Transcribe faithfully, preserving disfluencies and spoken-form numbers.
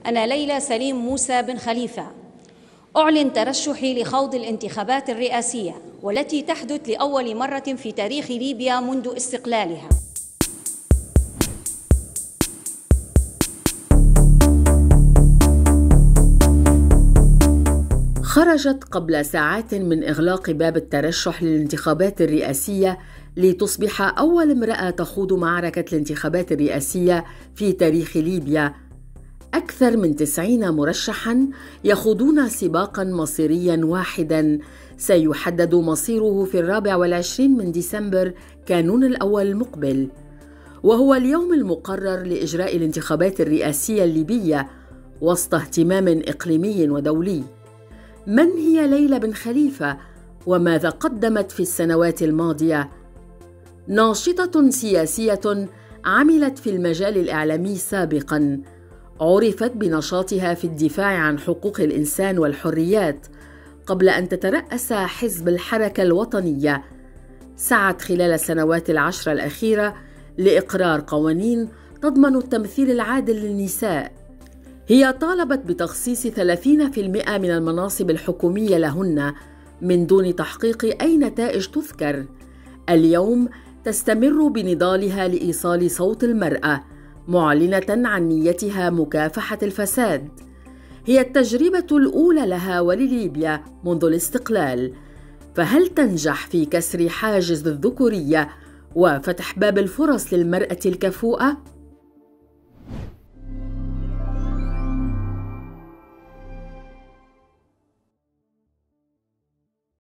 أنا ليلى سليم موسى بن خليفة، أعلن ترشحي لخوض الانتخابات الرئاسية والتي تحدث لأول مرة في تاريخ ليبيا منذ استقلالها. خرجت قبل ساعات من إغلاق باب الترشح للانتخابات الرئاسية لتصبح أول امرأة تخوض معركة الانتخابات الرئاسية في تاريخ ليبيا. أكثر من تسعين مرشحاً يخوضون سباقاً مصيرياً واحداً سيحدد مصيره في الرابع والعشرين من ديسمبر كانون الأول المقبل، وهو اليوم المقرر لإجراء الانتخابات الرئاسية الليبية وسط اهتمام إقليمي ودولي. من هي ليلى بن خليفة وماذا قدمت في السنوات الماضية؟ ناشطة سياسية عملت في المجال الإعلامي سابقاً، عرفت بنشاطها في الدفاع عن حقوق الإنسان والحريات قبل أن تترأس حزب الحركة الوطنية. سعت خلال السنوات العشر الأخيرة لإقرار قوانين تضمن التمثيل العادل للنساء. هي طالبت بتخصيص ثلاثين بالمئة من المناصب الحكومية لهن من دون تحقيق أي نتائج تذكر. اليوم تستمر بنضالها لإيصال صوت المرأة، معلنة عن نيتها مكافحة الفساد. هي التجربة الأولى لها ولليبيا منذ الاستقلال، فهل تنجح في كسر حاجز الذكورية وفتح باب الفرص للمرأة الكفؤة؟